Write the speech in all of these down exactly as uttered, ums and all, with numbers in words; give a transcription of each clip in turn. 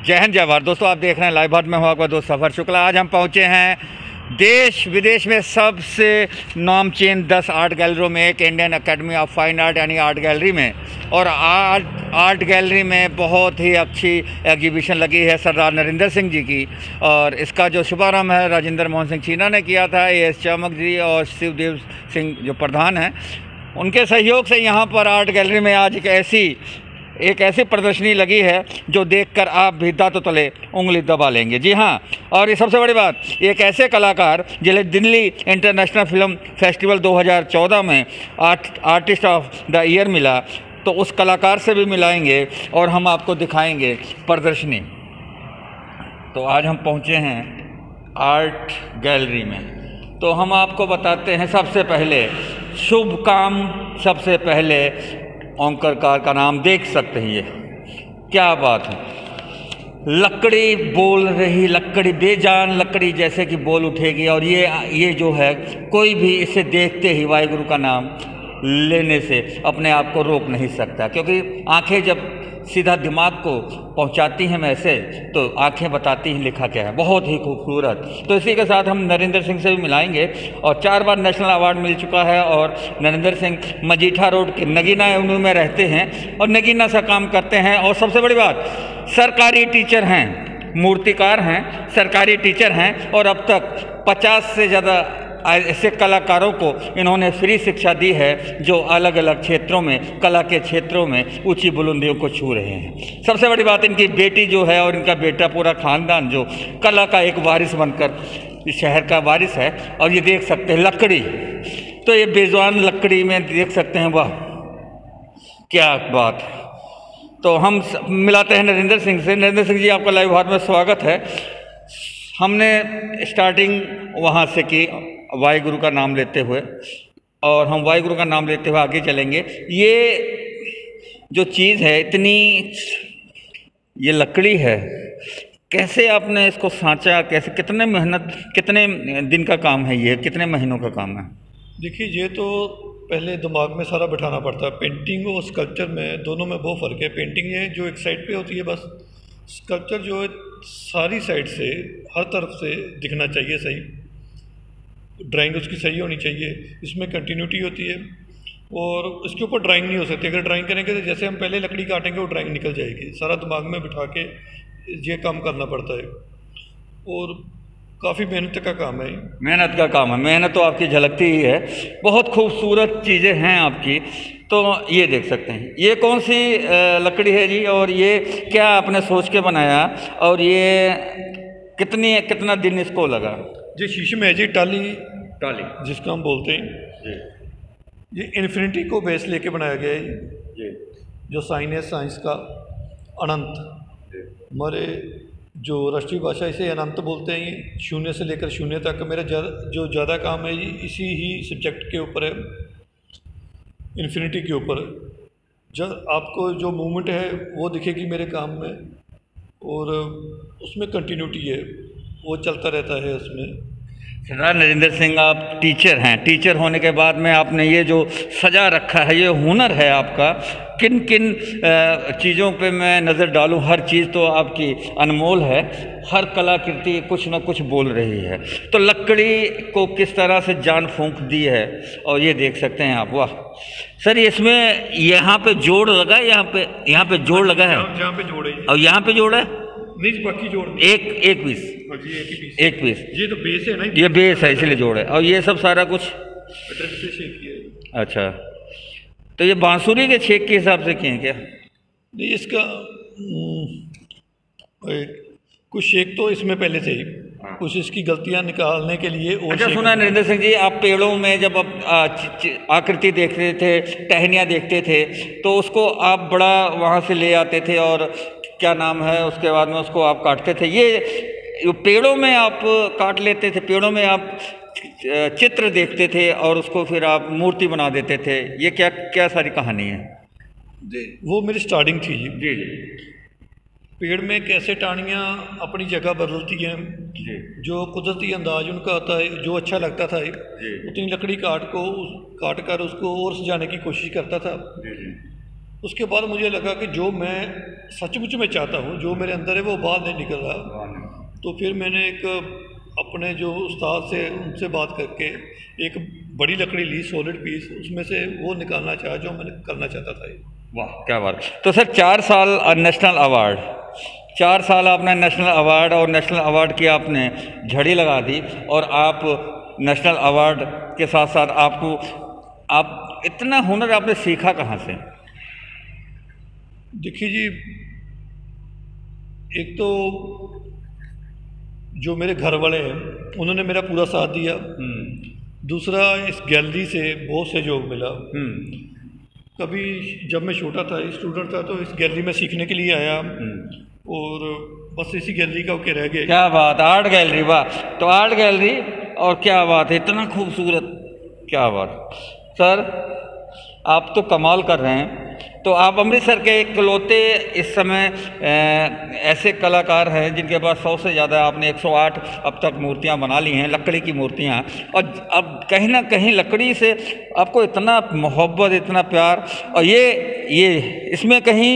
जय हिंद जय भारत। दोस्तों आप देख रहे हैं लाइव भारत में, हूँ आपका दोस्त सफ़र शुक्ला। आज हम पहुँचे हैं देश विदेश में सबसे नामचीन दस आर्ट गैलरियों में एक Indian academy of fine art यानी आर्ट गैलरी में। और आर्ट आर्ट गैलरी में बहुत ही अच्छी एग्जीबिशन लगी है सरदार नरेंद्र सिंह जी की, और इसका जो शुभारंभ है राजेंद्र मोहन सिंह चीना ने किया था। ए एस चमक जी और शिवदेव सिंह जो प्रधान हैं, उनके सहयोग से यहाँ पर आर्ट गैलरी में आज एक ऐसी एक ऐसी प्रदर्शनी लगी है जो देखकर आप भी दांतों तले उंगली दबा लेंगे। जी हाँ, और ये सबसे बड़ी बात, एक ऐसे कलाकार जिन्हें दिल्ली इंटरनेशनल फिल्म फेस्टिवल दो हज़ार चौदह में art artist of the year मिला, तो उस कलाकार से भी मिलाएंगे और हम आपको दिखाएंगे प्रदर्शनी। तो आज हम पहुँचे हैं आर्ट गैलरी में, तो हम आपको बताते हैं सबसे पहले शुभ काम। सबसे पहले ओंकारकार का नाम देख सकते हैं, ये क्या बात है। लकड़ी बोल रही, लकड़ी बेजान लकड़ी जैसे कि बोल उठेगी। और ये ये जो है, कोई भी इसे देखते ही वाहिगुरु का नाम लेने से अपने आप को रोक नहीं सकता, क्योंकि आंखें जब सीधा दिमाग को पहुंचाती हैं मैसेज, तो आंखें बताती हैं लिखा क्या है। बहुत ही खूबसूरत। तो इसी के साथ हम नरेंद्र सिंह से भी मिलाएंगे, और चार बार नेशनल अवार्ड मिल चुका है। और नरेंद्र सिंह मजीठा रोड के नगीना एवेन्यू में रहते हैं और नगीना सा काम करते हैं। और सबसे बड़ी बात, सरकारी टीचर हैं, मूर्तिकार हैं, सरकारी टीचर हैं। और अब तक पचास से ज़्यादा ऐसे कलाकारों को इन्होंने फ्री शिक्षा दी है जो अलग अलग क्षेत्रों में, कला के क्षेत्रों में ऊंची बुलंदियों को छू रहे हैं। सबसे बड़ी बात, इनकी बेटी जो है और इनका बेटा, पूरा खानदान जो कला का एक वारिस बनकर इस शहर का वारिस है। और ये देख सकते हैं लकड़ी, तो ये बेजवान लकड़ी में देख सकते हैं, वाह क्या बात। तो हम मिलाते हैं नरेंद्र सिंह से। नरेंद्र सिंह जी, आपका लाइव भारत में स्वागत है। हमने स्टार्टिंग वहाँ से की वाहिगुरु का नाम लेते हुए, और हम वाहिगुरु का नाम लेते हुए आगे चलेंगे। ये जो चीज़ है, इतनी ये लकड़ी है, कैसे आपने इसको सांचा, कैसे, कितने मेहनत, कितने दिन का काम है ये, कितने महीनों का काम है? देखिए, ये तो पहले दिमाग में सारा बिठाना पड़ता है। पेंटिंग और स्कल्पचर में, दोनों में बहुत फ़र्क है। पेंटिंग ये जो एक साइड पे होती है बस, स्कल्पचर जो है सारी साइड से, हर तरफ से दिखना चाहिए सही। ड्राइंग उसकी सही होनी चाहिए, इसमें कंटिन्यूटी होती है। और इसके ऊपर ड्राइंग नहीं हो सकती। अगर ड्राइंग करेंगे तो जैसे हम पहले लकड़ी काटेंगे वो ड्राइंग निकल जाएगी। सारा दिमाग में बिठा के ये काम करना पड़ता है, और काफ़ी मेहनत का काम है। मेहनत का काम है, मेहनत तो आपकी झलकती ही है। बहुत खूबसूरत चीज़ें हैं आपकी। तो ये देख सकते हैं, ये कौन सी लकड़ी है जी, और ये क्या आपने सोच के बनाया, और ये कितनी कितना दिन इसको लगा? जी शीशम है जी, टाली टाली जिसको हम बोलते हैं जी। ये इन्फिनिटी को बेस लेके बनाया गया है जी। जो साइन है साइंस का, अनंत। हमारे जो राष्ट्रीय भाषा इसे अनंत बोलते हैं। ये शून्य से लेकर शून्य तक मेरा जो ज़्यादा काम है इसी ही सब्जेक्ट के ऊपर है, इन्फिनिटी के ऊपर। जब आपको जो मूवमेंट है वो दिखेगी मेरे काम में, और उसमें कंटिन्यूटी है, वो चलता रहता है उसमें। सरदार नरेंद्र सिंह, आप टीचर हैं। टीचर होने के बाद में आपने ये जो सजा रखा है, ये हुनर है आपका। किन किन चीज़ों पे मैं नज़र डालूं, हर चीज़ तो आपकी अनमोल है। हर कलाकृति कुछ ना कुछ बोल रही है। तो लकड़ी को किस तरह से जान फूंक दी है, और ये देख सकते हैं आप। वाह सर, इसमें यहाँ पे जोड़ लगा है, यहाँ पे यहाँ पे जोड़ लगा है, यहाँ पे जोड़ है, और यहाँ पे जोड़ है नहीं, बाकी जोड़ एक एक पीस, एक एक पीस। ये तो बेस है ना, ये बेस है इसलिए जोड़ है। और ये सब सारा कुछ अच्छा, तो ये बांसुरी के छेक के हिसाब से किए हैं क्या? नहीं, इसका कुछ शेक तो इसमें पहले से ही, कुछ इसकी गलतियां निकालने के लिए। अच्छा सुना नरेंद्र सिंह जी, आप पेड़ों में जब आप आकृति देखते थे, टहनियाँ देखते थे, तो उसको आप बड़ा वहाँ से ले आते थे, और क्या नाम है, उसके बाद में उसको आप काटते थे। ये पेड़ों में आप काट लेते थे, पेड़ों में आप चित्र देखते थे, और उसको फिर आप मूर्ति बना देते थे। ये क्या क्या सारी कहानी है? वो मेरी स्टार्टिंग थी जी। जी जी। पेड़ में कैसे टाहनियाँ अपनी जगह बदलती हैं जी, जो कुदरती अंदाज उनका आता है, जो अच्छा लगता था उतनी लकड़ी काट को काट कर उसको और सजाने की कोशिश करता था। उसके बाद मुझे लगा कि जो मैं सचमुच में चाहता हूँ, जो मेरे अंदर है वो बाहर नहीं निकल रहा। तो फिर मैंने एक अपने जो उस्ताद से उनसे बात करके एक बड़ी लकड़ी ली, सॉलिड पीस, उसमें से वो निकालना चाहा जो मैंने करना चाहता था। वाह क्या बात। तो सर चार साल नेशनल अवार्ड, चार साल आपने नेशनल अवार्ड और नेशनल अवार्ड की आपने झड़ी लगा दी, और आप नेशनल अवार्ड के साथ साथ आपको आप इतना हुनर आपने सीखा कहाँ से? देखिए जी, एक तो जो मेरे घर वाले हैं उन्होंने मेरा पूरा साथ दिया। दूसरा, इस गैलरी से बहुत सहयोग मिला। कभी जब मैं छोटा था, स्टूडेंट था, तो इस गैलरी में सीखने के लिए आया और बस इसी गैलरी का होके रह गया। क्या बात, आर्ट गैलरी, वाह। तो आर्ट गैलरी, और क्या बात है, इतना खूबसूरत, क्या बात। सर आप तो कमाल कर रहे हैं। तो आप अमृतसर के इकलौते इस समय ऐसे कलाकार हैं जिनके पास सौ से ज़्यादा, आपने एक सौ आठ अब तक मूर्तियां बना ली हैं, लकड़ी की मूर्तियां। और अब कहीं ना कहीं लकड़ी से आपको इतना मोहब्बत, इतना प्यार, और ये ये इसमें कहीं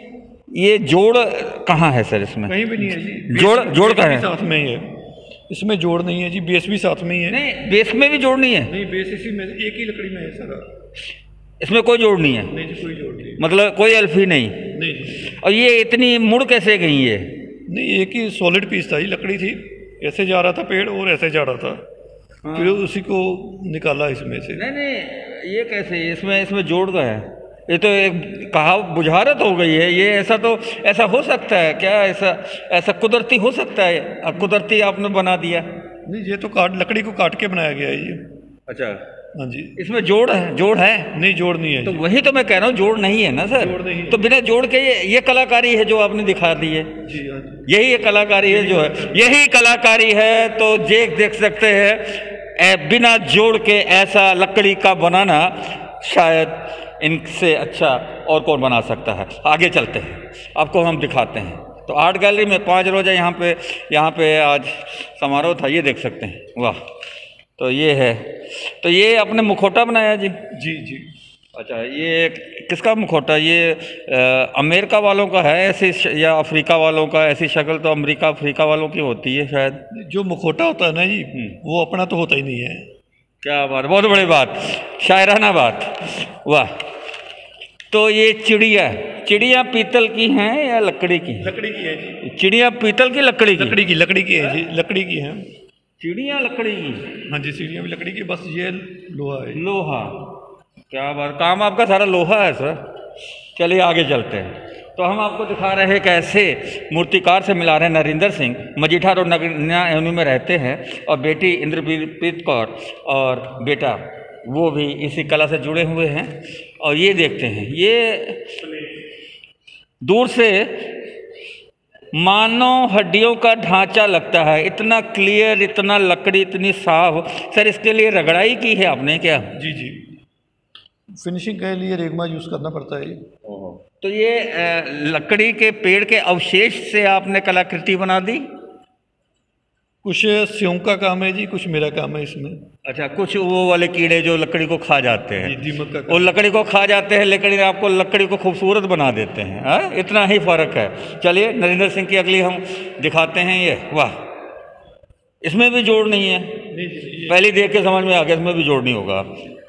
ये जोड़ कहाँ है सर? इसमें कहीं भी नहीं है जी। जोड़ जोड़ कहाँ है? साथ में ही है, इसमें जोड़ नहीं है जी। बेस भी साथ में ही है। नहीं, बेस में भी जोड़ नहीं है? नहीं, बेस इसी में एक ही लकड़ी में है सारा, इसमें कोई जोड़ नहीं है? नहीं जी, कोई जोड़ नहीं, मतलब कोई अल्फी नहीं? नहीं। और ये इतनी मुड़ कैसे गई है? नहीं, एक ही सॉलिड पीस था, ये लकड़ी थी, ऐसे जा रहा था पेड़ और ऐसे जा रहा था। हाँ। फिर उसी को निकाला इसमें से। नहीं नहीं, ये कैसे, इसमें इसमें जोड़ का है? ये तो एक कहा बुझारत हो गई है ये। ऐसा तो ऐसा हो सकता है क्या? ऐसा ऐसा कुदरती हो सकता है? कुदरती आपने बना दिया? नहीं, ये तो काट लकड़ी को काट के बनाया गया है ये। अच्छा, हाँ जी। इसमें जोड़ है? जोड़ है? नहीं, जोड़ नहीं है। तो वही तो मैं कह रहा हूँ, जोड़ नहीं है ना सर? जोड़ नहीं है। तो बिना जोड़ के ये, ये कलाकारी है जो आपने दिखा दी है जी। हाँ जी, यही ये कलाकारी है जो है, यही कलाकारी है। तो जे देख सकते हैं, बिना जोड़ के ऐसा लकड़ी का बनाना शायद इनसे अच्छा और कौन बना सकता है। आगे चलते हैं, आपको हम दिखाते हैं। तो आर्ट गैलरी में पाँच रोज़ा यहाँ पे यहाँ पे आज समारोह था, ये देख सकते हैं। वाह, तो ये है, तो ये आपने मुखौटा बनाया जी? जी जी। अच्छा, ये किसका मुखौटा? ये अमेरिका वालों का है ऐसी, या अफ्रीका वालों का? ऐसी शक्ल तो अमेरिका अफ्रीका वालों की होती है शायद। जो मुखौटा होता है ना जी, वो अपना तो होता ही नहीं है। क्या बात, बहुत बड़ी बात, शायराना बात, वाह। तो ये चिड़िया, चिड़िया पीतल की हैं या लकड़ी की? लकड़ी की है जी। चिड़िया पीतल की, लकड़ी की? लकड़ी की, लकड़ी की है जी, लकड़ी की है। चिड़िया लकड़ी की? हाँ जी, सीढ़ियाँ भी लकड़ी की, बस ये लोहा है। लोहा, क्या बात, काम आपका सारा लोहा है सर। चलिए आगे चलते हैं। तो हम आपको दिखा रहे हैं कैसे मूर्तिकार से मिला रहे हैं नरेंद्र सिंह, मजीठा रोड नगरिया एवेन्यू में रहते हैं, और बेटी इंद्रप्रीत कौर और बेटा वो भी इसी कला से जुड़े हुए हैं। और ये देखते हैं, ये दूर से मानो हड्डियों का ढांचा लगता है, इतना क्लियर, इतना लकड़ी, इतनी साफ। सर इसके लिए रगड़ाई की है आपने क्या? जी जी, फिनिशिंग के लिए रेगमा यूज़ करना पड़ता है। तो ये लकड़ी के पेड़ के अवशेष से आपने कलाकृति बना दी? कुछ स्यों का काम है जी, कुछ मेरा काम है इसमें। अच्छा, कुछ वो वाले कीड़े जो लकड़ी को खा जाते हैं, दीमक का, वो लकड़ी को खा जाते हैं, लेकिन आपको लकड़ी को खूबसूरत बना देते हैं। हाँ, इतना ही फर्क है। चलिए नरेंद्र सिंह की अगली हम दिखाते हैं। ये वाह, इसमें भी जोड़ नहीं है? नहीं जी, पहले देख के समझ में आ गया इसमें भी जोड़ नहीं होगा।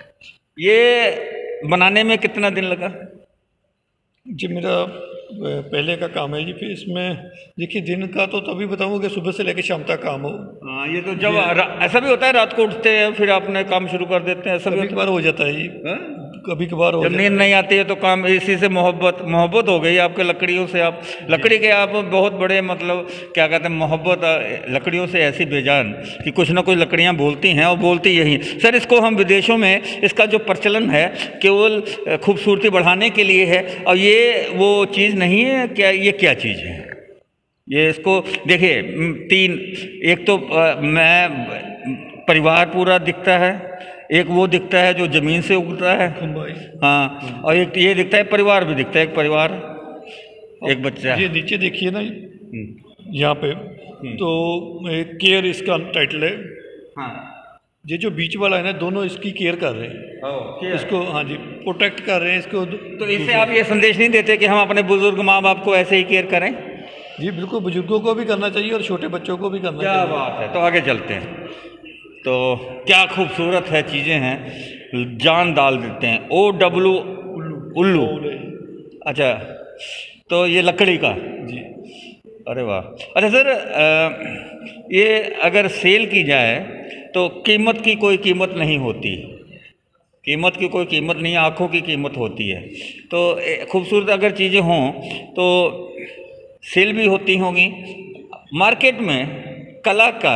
ये बनाने में कितना दिन लगा जी? मेरा पहले का काम है जी। फिर इसमें देखिए, दिन का तो तभी बताऊंगा कि सुबह से लेकर शाम तक काम हो। हाँ, ये तो जब ऐसा भी होता है रात को उठते हैं फिर अपने काम शुरू कर देते हैं, ऐसा कभी कभार हो जाता है जी। हा? कभी कभार हो जब नींद नहीं आती है तो काम, इसी से मोहब्बत मोहब्बत हो गई आपके लकड़ियों से। आप लकड़ी के आप बहुत बड़े, मतलब क्या कहते हैं, मोहब्बत लकड़ियों से ऐसी बेजान कि कुछ ना कुछ लकड़ियाँ बोलती हैं, और बोलती यही। सर इसको हम विदेशों में, इसका जो प्रचलन है केवल खूबसूरती बढ़ाने के लिए है, और ये वो चीज़ नहीं है क्या? ये क्या चीज़ है ये? इसको देखिए, तीन, एक तो आ, मैं परिवार पूरा दिखता है, एक वो दिखता है जो ज़मीन से उगता है, हाँ, और एक ये दिखता है परिवार भी दिखता है, एक परिवार, एक बच्चा। ये नीचे देखिए ना यहाँ पे, तो केयर इसका टाइटल है। हाँ, ये जो बीच वाला है ना, दोनों इसकी केयर कर रहे हैं, इसको हाँ जी प्रोटेक्ट कर रहे हैं इसको। तो इससे आप ये संदेश नहीं देते कि हम अपने बुजुर्ग माँ बाप को ऐसे ही केयर करें? जी बिल्कुल, बुजुर्गों को भी करना चाहिए और छोटे बच्चों को भी करना क्या चाहिए। क्या बात है। तो आगे चलते हैं। तो क्या खूबसूरत है चीज़ें हैं, जान डाल देते हैं। ओ डब्लू उल्लू, अच्छा, तो ये लकड़ी का जी। अरे वाह। अच्छा सर, ये अगर सेल की जाए तो कीमत की कोई कीमत नहीं होती, कीमत की कोई कीमत नहीं, आँखों की कीमत होती है। तो खूबसूरत अगर चीज़ें हों तो सेल भी होती होंगी। मार्केट में कला का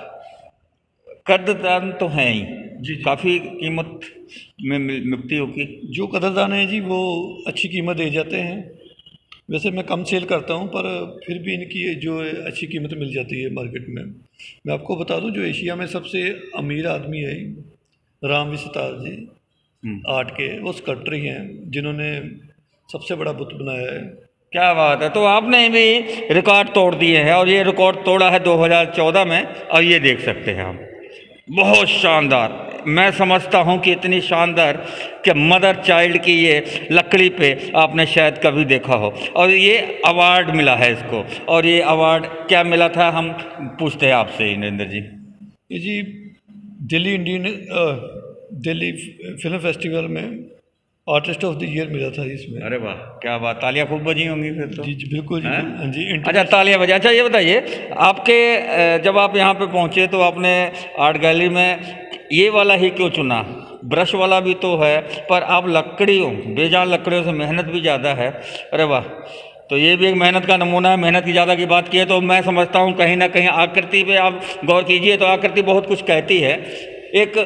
कदरदान तो है ही जी, जी। काफ़ी कीमत में मिलती होगी। जो कदरदान है जी वो अच्छी कीमत दे जाते हैं। वैसे मैं कम सेल करता हूं, पर फिर भी इनकी जो अच्छी कीमत मिल जाती है मार्केट में। मैं आपको बता दूं, जो एशिया में सबसे अमीर आदमी है राम विस्तार जी, आर्ट के वो स्कल्पटर ही हैं जिन्होंने सबसे बड़ा बुत बनाया है। क्या बात है। तो आपने भी रिकॉर्ड तोड़ दिए हैं, और ये रिकॉर्ड तोड़ा है दो हज़ार चौदह में, और ये देख सकते हैं हम, बहुत शानदार। मैं समझता हूँ कि इतनी शानदार कि मदर चाइल्ड की ये लकड़ी पे आपने शायद कभी देखा हो। और ये अवार्ड मिला है इसको, और ये अवार्ड क्या मिला था हम पूछते हैं आपसे नरेंद्र जी। ये जी Delhi Indian Delhi film festival में आर्टिस्ट ऑफ द ईयर मिला था इसमें। अरे वाह, क्या बात। तालियां खूब बजी होंगी फिर तो। जी जी बिल्कुल जी, हाँ जी। अच्छा, तालियां बजा। अच्छा ये बताइए, आपके जब आप यहाँ पे पहुँचे तो आपने आर्ट गैलरी में ये वाला ही क्यों चुना? ब्रश वाला भी तो है, पर आप लकड़ियों, बेजान लकड़ियों से मेहनत भी ज़्यादा है। अरे वाह, तो ये भी एक मेहनत का नमूना है। मेहनत की ज़्यादा की बात की है तो मैं समझता हूँ कहीं ना कहीं आकृति पे आप गौर कीजिए तो आकृति बहुत कुछ कहती है। एक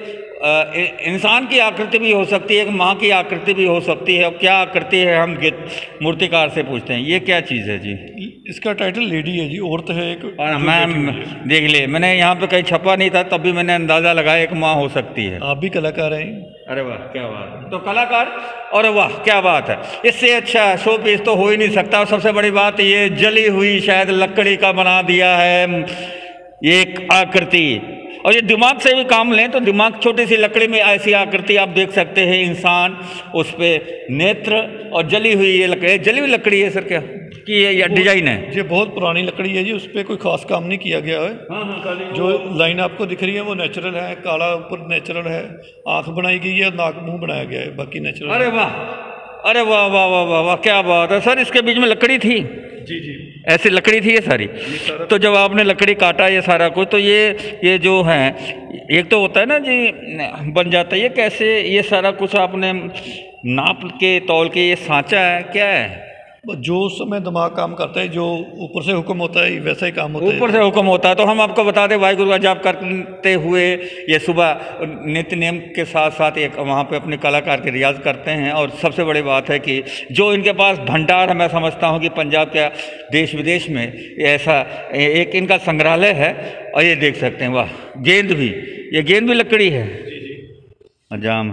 इंसान की आकृति भी हो सकती है, एक माँ की आकृति भी हो सकती है। और क्या आकृति है, हम मूर्तिकार से पूछते हैं, ये क्या चीज़ है जी? इसका टाइटल लेडी है जी, औरत है एक। मैं देख ले, मैंने यहाँ पे कहीं छपा नहीं था, तब भी मैंने अंदाज़ा लगाया एक माँ हो सकती है। आप भी कलाकार हैं। अरे वाह, क्या बात। तो कलाकार, और वाह क्या बात है। इससे अच्छा शो पीस तो हो ही नहीं सकता। और सबसे बड़ी बात, ये जली हुई शायद लकड़ी का बना दिया है ये एक आकृति। और ये दिमाग से भी काम लें तो दिमाग, छोटी सी लकड़ी में ऐसी आकृति आप देख सकते हैं, इंसान, उस पर नेत्र, और जली हुई ये लकड़ी। जली हुई लकड़ी है सर क्या कि ये या डिजाइन है? ये बहुत पुरानी लकड़ी है जी, उस पर कोई खास काम नहीं किया गया है। हाँ हाँ, जो लाइन आपको दिख रही है वो नेचुरल है, काला ऊपर नेचुरल है, आँख बनाई गई है, नाक मुँह बनाया गया है, बाकी नेचुरल। अरे वाह, अरे वाह वाह वाह वाह वाह, क्या बात है सर। इसके बीच में लकड़ी थी? जी जी, ऐसी लकड़ी थी ये सारी। तो जब आपने लकड़ी काटा ये सारा कुछ, तो ये ये जो है, एक तो होता है ना जी बन जाता है, ये कैसे ये सारा कुछ आपने नाप के तौल के ये सांचा है, क्या है? जो समय दिमाग काम करता है, जो ऊपर से हुक्म होता है वैसा ही काम होता है। ऊपर से हुक्म होता है। तो हम आपको बता दें, वाहिगुरु का जाप करते हुए ये सुबह नित्य नियम के साथ साथ एक वहाँ पे अपने कलाकार के रियाज करते हैं। और सबसे बड़ी बात है कि जो इनके पास भंडार है, मैं समझता हूँ कि पंजाब के देश विदेश में ऐसा एक इनका संग्रहालय है। और ये देख सकते हैं, वाह, गेंद भी, ये गेंद भी लकड़ी है। जी जी, जाम,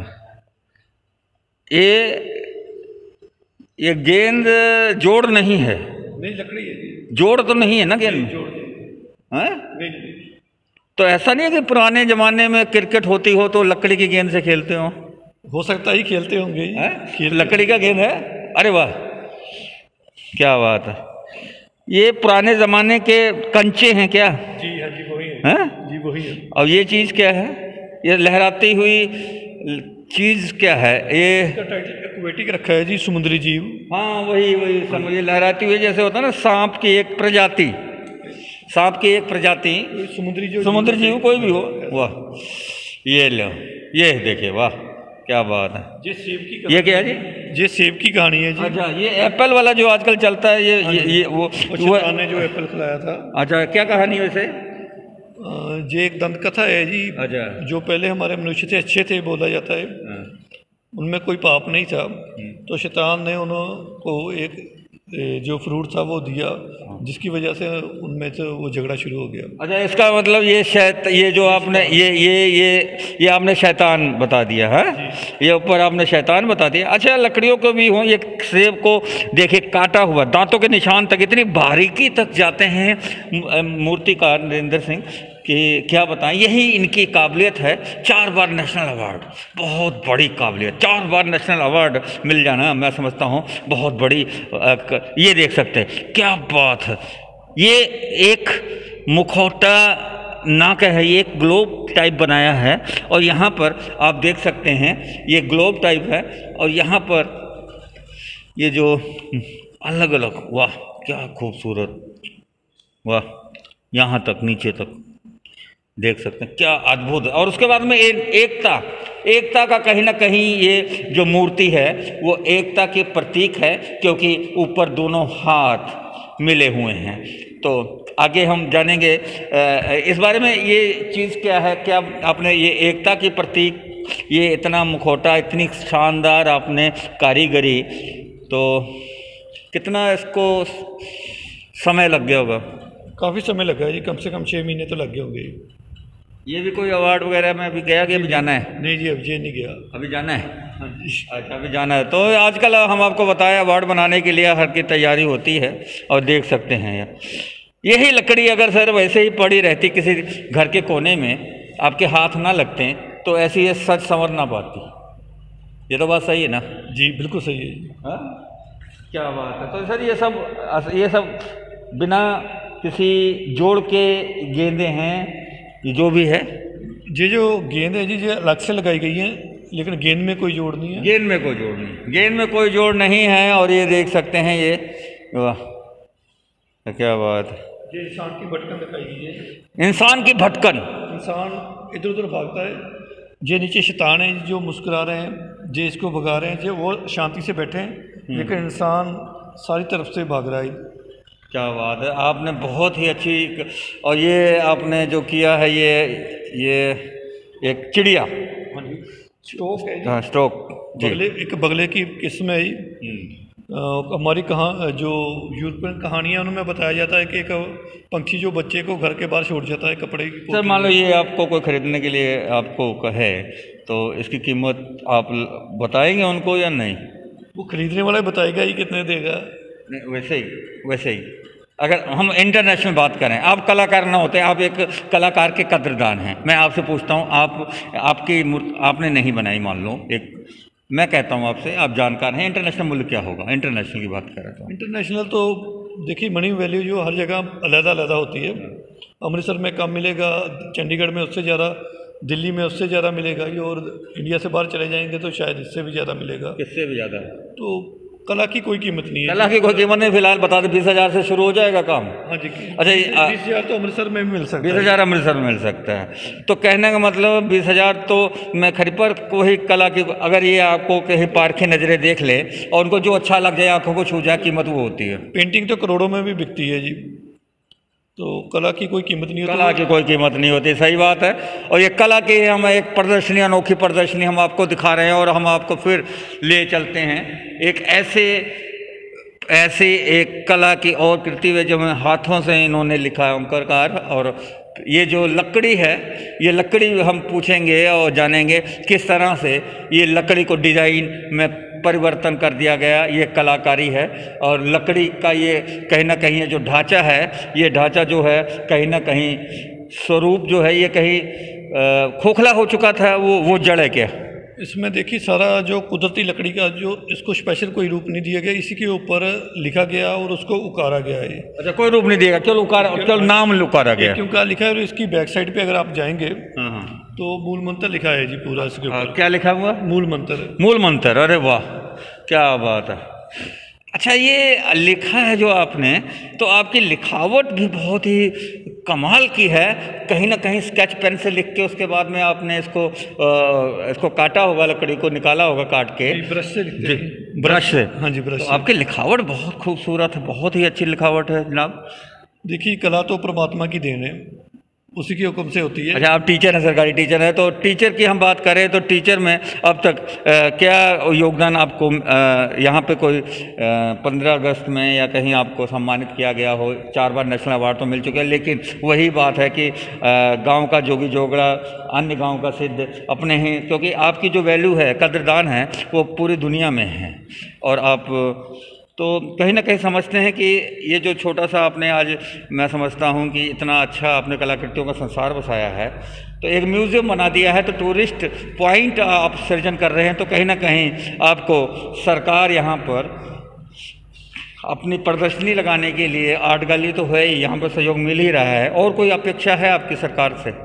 ये ये गेंद जोड़ नहीं है? नहीं, लकड़ी है जी। जोड़ तो नहीं है ना गेंद? जोड़ है? नहीं नहीं। तो ऐसा नहीं है कि पुराने जमाने में क्रिकेट होती हो तो लकड़ी की गेंद से खेलते हो? हो सकता ही खेलते होंगे। खेल लकड़ी का गेंद है? अरे वाह, क्या बात है। ये पुराने जमाने के कंचे हैं क्या? जी हाँ जी, वही है। हैं? जी वही है। और ये चीज़ क्या है? ये लहराती हुई चीज़ क्या है ये? इसका टाइटल एक्वेटिक रखा है जी, समुद्री जीव। हाँ वही वही समझिए, लहराती हुई जैसे होता है ना सांप की एक प्रजाति, सांप की एक प्रजाति, समुद्री जीव, समुद्री जीव कोई भी हो। वाह, ये लो, ये देखिए, वाह क्या बात है। ये सेब की, ये क्या है जी? ये सेब की कहानी है जी। अच्छा, ये एप्पल वाला जो आजकल चलता है, ये ये, ये वो शैतान ने जो एप्पल खिलाया था। अच्छा, क्या कहानी वैसे? ये एक दंत कथा है जी। अच्छा, जो पहले हमारे मनुष्य थे अच्छे थे बोला जाता है, उनमें कोई पाप नहीं था, तो शैतान ने उनको एक जो फ्रूट था वो दिया, जिसकी वजह से उनमें से वो झगड़ा शुरू हो गया। अच्छा, इसका मतलब ये शैत ये जो आपने ये ये ये ये आपने शैतान बता दिया है, ये ऊपर आपने शैतान बता दिया। अच्छा, लकड़ियों को भी हो, ये सेब को देखिए काटा हुआ, दांतों के निशान तक इतनी बारीकी तक जाते हैं मूर्तिकार नरेंद्र सिंह कि क्या बताएं, यही इनकी काबिलियत है। चार बार नेशनल अवार्ड, बहुत बड़ी काबिलियत। चार बार नेशनल अवार्ड मिल जाना मैं समझता हूँ बहुत बड़ी। ये देख सकते हैं, क्या बात है। ये एक मुखौटा ना कहे, ये एक ग्लोब टाइप बनाया है और यहाँ पर आप देख सकते हैं ये ग्लोब टाइप है और यहाँ पर ये जो अलग अलग, वाह क्या खूबसूरत, वाह यहाँ तक नीचे तक देख सकते हैं, क्या अद्भुत है। और उसके बाद में एक एकता एकता का कहीं ना कहीं ये जो मूर्ति है वो एकता के प्रतीक है, क्योंकि ऊपर दोनों हाथ मिले हुए हैं। तो आगे हम जानेंगे इस बारे में, ये चीज़ क्या है, क्या आपने ये एकता की प्रतीक, ये इतना मुखौटा, इतनी शानदार आपने कारीगरी, तो कितना इसको समय लग गया होगा? काफ़ी समय लगा है जी, कम से कम छः महीने तो लग गए होंगे। ये भी कोई अवार्ड वगैरह में अभी गया कि अभी जाना है? नहीं जी, अभी नहीं गया, अभी जाना है। हाँ जी, अच्छा अभी जाना है। तो आजकल हम आपको बताया अवार्ड बनाने के लिए हर की तैयारी होती है और देख सकते हैं यार, यही लकड़ी अगर सर वैसे ही पड़ी रहती किसी घर के कोने में, आपके हाथ ना लगते तो ऐसी ये सच संवर ना पाती। ये तो बात सही है ना? जी बिल्कुल सही है जी। हाँ क्या बात है। तो सर ये सब ये सब बिना किसी जोड़ के गेंदे हैं, ये जो भी है, ये जो गेंद है जी ये अलग से लगाई गई है, लेकिन गेंद में कोई जोड़ नहीं है। गेंद में कोई जोड़ नहीं, गेंद में कोई जोड़ नहीं है। और ये देख सकते हैं, ये वाह क्या बात है। ये इंसान की भटकन दिखाई गई है, इंसान की भटकन, इंसान इधर उधर भागता है। ये नीचे शैतान है जो मुस्कुरा रहे हैं, जे इसको भगा रहे हैं, जो वो शांति से बैठे हैं, लेकिन इंसान सारी तरफ से भाग रहा है। क्या बात है, आपने बहुत ही अच्छी। और ये आपने जो किया है, ये ये एक चिड़िया स्टोक है, हाँ स्टोक, बगले, एक बगले की किस्म है। हमारी कहाँ जो यूरोपियन कहानियाँ उनमें बताया जाता है कि एक पंछी जो बच्चे को घर के बाहर छोड़ जाता है कपड़े की। सर मान लो ये आपको कोई ख़रीदने के लिए आपको कहे तो इसकी कीमत आप बताएंगे उनको या नहीं? वो खरीदने वाला बताएगा ही कितने देगा। नहीं वैसे ही वैसे ही अगर हम इंटरनेशनल बात करें, आप कलाकार ना होते, आप एक कलाकार के कदरदान हैं। मैं आपसे पूछता हूँ, आप आपकी आपने नहीं बनाई मान लो, एक मैं कहता हूँ आपसे, आप जानकार हैं, इंटरनेशनल मूल्य क्या होगा? इंटरनेशनल की बात कर रहा था। इंटरनेशनल तो देखिए मनी वैल्यू जो हर जगह अलग-अलग होती है। अमृतसर में कम मिलेगा, चंडीगढ़ में उससे ज़्यादा, दिल्ली में उससे ज़्यादा मिलेगा, और इंडिया से बाहर चले जाएंगे तो शायद इससे भी ज़्यादा मिलेगा। किससे भी ज़्यादा? तो कला की कोई कीमत नहीं है। कला की कोई कीमत नहीं, फिलहाल बता दें बीस हज़ार से शुरू हो जाएगा काम। हाँ जी। अच्छा बीस हज़ार तो अमृतसर में भी मिल सकता है। बीस हज़ार अमृतसर में मिल सकता है। तो कहने का मतलब बीस हज़ार तो मैं खरीपर को ही कला की, अगर ये आपको कहीं पारखी नज़रें देख ले और उनको जो अच्छा लग जाए, आंखों को छू जाए, कीमत वो होती है। पेंटिंग तो करोड़ों में भी बिकती है जी, तो कला की कोई कीमत नहीं होती। कला की कोई कीमत नहीं होती, सही बात है। और ये कला की हम एक प्रदर्शनी, अनोखी प्रदर्शनी हम आपको दिखा रहे हैं और हम आपको फिर ले चलते हैं एक ऐसे ऐसी एक कला की और कृति है जो हाथों से इन्होंने लिखा है अंकरकार। और ये जो लकड़ी है, ये लकड़ी हम पूछेंगे और जानेंगे किस तरह से ये लकड़ी को डिज़ाइन में परिवर्तन कर दिया गया, ये कलाकारी है। और लकड़ी का ये कहीं ना कहीं ये जो ढांचा है, ये ढांचा जो है कहीं ना कहीं स्वरूप जो है ये कहीं खोखला हो चुका था, वो वो जड़ है क्या? इसमें देखिए सारा जो कुदरती लकड़ी का जो, इसको स्पेशल कोई रूप नहीं दिया गया, इसी के ऊपर लिखा गया और उसको उकारा गया है। अच्छा कोई रूप नहीं दिया, केवल उकारा, केवल नाम उकारा गया। क्यों क्या लिखा है, और इसकी बैक साइड पे अगर आप जाएंगे तो मूल मंत्र लिखा है जी पूरा इसके ऊपर। क्या लिखा हुआ? मूल मंत्र। मूल मंत्र, अरे वाह क्या बात है। अच्छा ये लिखा है जो आपने, तो आपकी लिखावट भी बहुत ही कमाल की है। कहीं ना कहीं स्केच पेन से लिख के उसके बाद में आपने इसको आ, इसको काटा होगा, लकड़ी को निकाला होगा काट के। ब्रश से लिखते हैं। ब्रश से? हाँ जी ब्रश। तो आपकी लिखावट बहुत खूबसूरत है, बहुत ही अच्छी लिखावट है जनाब। देखिए कला तो परमात्मा की देन है, उसी के हुक्म से होती है। अच्छा आप टीचर हैं, सरकारी टीचर हैं, तो टीचर की हम बात करें तो टीचर में अब तक आ, क्या योगदान आपको यहाँ पे कोई पंद्रह अगस्त में या कहीं आपको सम्मानित किया गया हो? चार बार नेशनल अवार्ड तो मिल चुके हैं, लेकिन वही बात है कि गांव का जोगी जोगड़ा अन्य गांव का सिद्ध अपने ही, क्योंकि आपकी जो वैल्यू है, कदरदान है, वो पूरी दुनिया में है। और आप तो कहीं ना कहीं समझते हैं कि ये जो छोटा सा आपने आज, मैं समझता हूँ कि इतना अच्छा आपने कलाकृतियों का संसार बसाया है, तो एक म्यूज़ियम बना दिया है, तो टूरिस्ट पॉइंट आप सृजन कर रहे हैं, तो कहीं ना कहीं आपको सरकार यहाँ पर अपनी प्रदर्शनी लगाने के लिए आर्ट गैलरी तो है ही, यहाँ पर सहयोग मिल ही रहा है। और कोई अपेक्षा है आपकी सरकार से?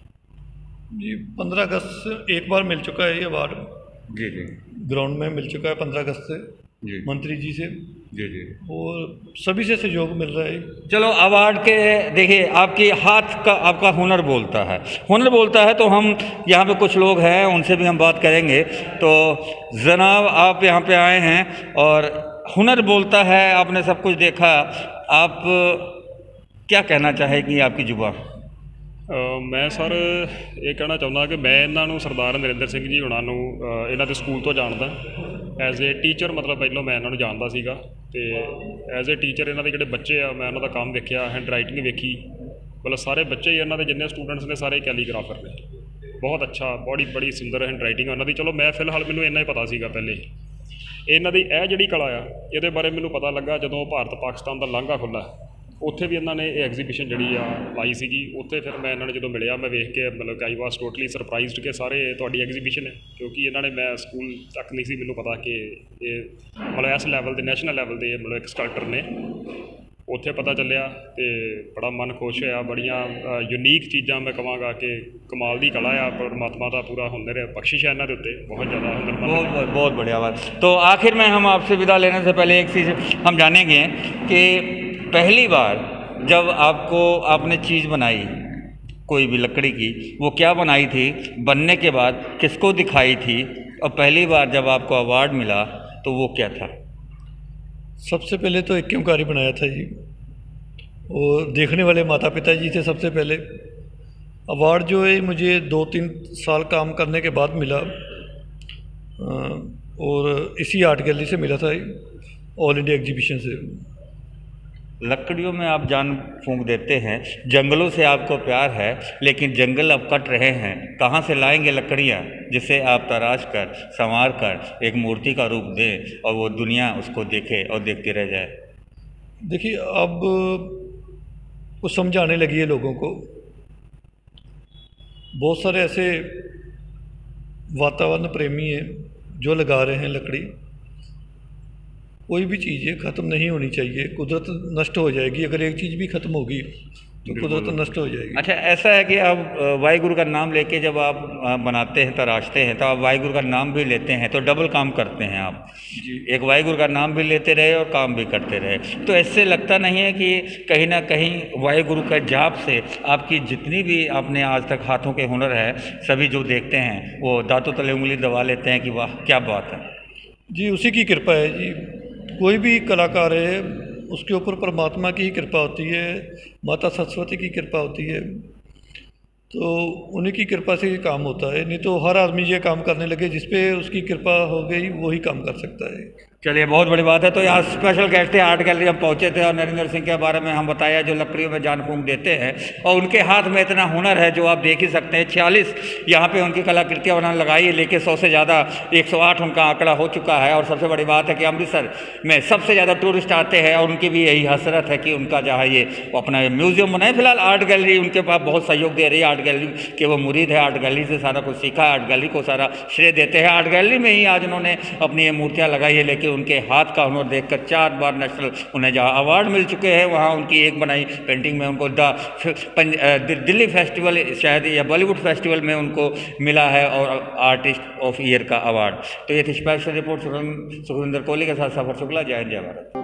जी, पंद्रह अगस्त से एक बार मिल चुका है ये अवार्ड। जी जी, ग्राउंड में मिल चुका है पंद्रह अगस्त से जी मंत्री जी से। जी जी, और सभी से सहयोग मिल रहा है। चलो अवार्ड के देखिए, आपकी हाथ का आपका हुनर बोलता है, हुनर बोलता है, तो हम यहाँ पे कुछ लोग हैं उनसे भी हम बात करेंगे। तो जनाब, आप यहाँ पे आए हैं और हुनर बोलता है, आपने सब कुछ देखा, आप क्या कहना चाहेगी आपकी जुबान? Uh, मैं सर ये कहना चाਹੁੰਦਾ कि मैं इन्हों सरदार नरेंद्र सिंह जी हुणां नूं इन्हां दे स्कूल तो जानदा एज ए टीचर, मतलब पहलों मैं इन्हों जानदा सीगा ते एज ए टीचर इन्हां दे जिहड़े बच्चे आ मैं इन्हां दा काम देखिया, हैंड राइटिंग वेखी, मतलब सारे बच्चे ही इन्हां दे जिन्ने स्टूडेंट्स ने सारे कैलीग्राफर ने, बहुत अच्छा, बड़ी बड़ी सुंदर हैंड राइटिंग उन्हां दी। चलो मैं फिलहाल मैनूं इन्ना ही पता सीगा पहले, इन्हां दी इह जिहड़ी कला आ इहदे बारे मैनूं पता लगा जदों भारत पाकिस्तान दा लांघा खुल्ला, उत्थे भी इन्होंने ये एग्जीबिशन जी लाई सी, उत्थे फिर मैं इन्होंने जो मिलया मैं वेख के मतलब आई वास टोटली सरप्राइज्ड कि सारे तुहाडी एग्जीबिशन है, क्योंकि इन्होंने मैं स्कूल तक नहीं सी मैनूं पता कि ये मतलब इस लैवल के नैशनल लैवल के मतलब एक स्कल्पटर ने, उत्थे पता चलिया तो बड़ा मन खुश होया। बड़ियाँ यूनीक चीज़ां मैं कहांगा कि कमाल की कला आ, परमात्मा का पूरा हुनर है, बख्शिश है इन्होंने उत्ते, बहुत ज़्यादा हुनर। बहुत बहुत बहुत बढ़िया बात। तो आखिर में हम आपसे विदा लेने से पहले एक चीज़ हम जानेंगे कि पहली बार जब आपको आपने चीज़ बनाई कोई भी लकड़ी की, वो क्या बनाई थी, बनने के बाद किसको दिखाई थी, और पहली बार जब आपको अवार्ड मिला तो वो क्या था? सबसे पहले तो एक क्योंकारी बनाया था जी, और देखने वाले माता पिता जी थे सबसे पहले। अवार्ड जो है मुझे दो तीन साल काम करने के बाद मिला, और इसी आर्ट गैलरी से मिला था, ऑल इंडिया एग्जीबिशन से। लकड़ियों में आप जान फूंक देते हैं, जंगलों से आपको प्यार है, लेकिन जंगल अब कट रहे हैं, कहाँ से लाएंगे लकड़ियाँ जिसे आप तराश कर संवार कर एक मूर्ति का रूप दें और वो दुनिया उसको देखे और देखती रह जाए? देखिए, अब वो समझाने लगी है लोगों को। बहुत सारे ऐसे वातावरण प्रेमी हैं जो लगा रहे हैं लकड़ी। कोई भी चीज़ है ख़त्म नहीं होनी चाहिए, कुदरत नष्ट हो जाएगी, अगर एक चीज़ भी ख़त्म होगी तो कुदरत नष्ट हो जाएगी। अच्छा, ऐसा है कि आप वाहिगुरु का नाम लेके जब आप बनाते हैं, तराशते हैं, तो आप वाहिगुरु का नाम भी लेते हैं, तो डबल काम करते हैं आप जी। एक वाहिगुरु का नाम भी लेते रहे और काम भी करते रहे, तो ऐसे लगता नहीं है कि कहीं ना कहीं वाहिगुरु का जाप से आपकी जितनी भी आपने आज तक हाथों के हुनर है, सभी जो देखते हैं वो दांतों तले उंगली दबा लेते हैं कि वाह क्या बात है? जी, उसी की कृपा है जी। कोई भी कलाकार है उसके ऊपर परमात्मा की ही कृपा होती है, माता सरस्वती की कृपा होती है, तो उन्हीं की कृपा से ये काम होता है। नहीं तो हर आदमी ये काम करने लगे जिस पे उसकी कृपा हो गई वही काम कर सकता है। चलिए, बहुत बड़ी बात है। तो यहाँ स्पेशल गेस्ट थे, आर्ट गैलरी हम पहुँचे थे और नरेंद्र सिंह के बारे में हम बताया जो लकड़ियों में जान फूंक देते हैं, और उनके हाथ में इतना हुनर है जो आप देख ही सकते हैं। छियालीस यहाँ पे उनकी कलाकृतियाँ उन्होंने लगाई है, लेकिन सौ से ज़्यादा एक सौ आठ उनका आंकड़ा हो चुका है। और सबसे बड़ी बात है कि अमृतसर में सबसे ज़्यादा टूरिस्ट आते हैं और उनकी भी यही हसरत है कि उनका जहाँ ये अपना म्यूज़ियम बनाए। फिलहाल आर्ट गैलरी उनके पास बहुत सहयोग दे रही है, आर्ट गैलरी के वो मुरीद है, आर्ट गैलरी से सारा कुछ सीखा है, आर्ट गैलरी को सारा श्रेय देते हैं। आर्ट गैलरी में ही आज उन्होंने अपनी ये मूर्तियाँ लगाई है, लेकिन उनके हाथ का हुनर देखकर चार बार नेशनल उन्हें जहाँ अवार्ड मिल चुके हैं, वहाँ उनकी एक बनाई पेंटिंग में उनको द दिल्ली फेस्टिवल शायद या बॉलीवुड फेस्टिवल में उनको मिला है और आर्टिस्ट ऑफ ईयर का अवार्ड। तो ये थी स्पेशल रिपोर्ट सुखविंदर कोहली के साथ सफर शुक्ला। जय हिंद, जय भारत।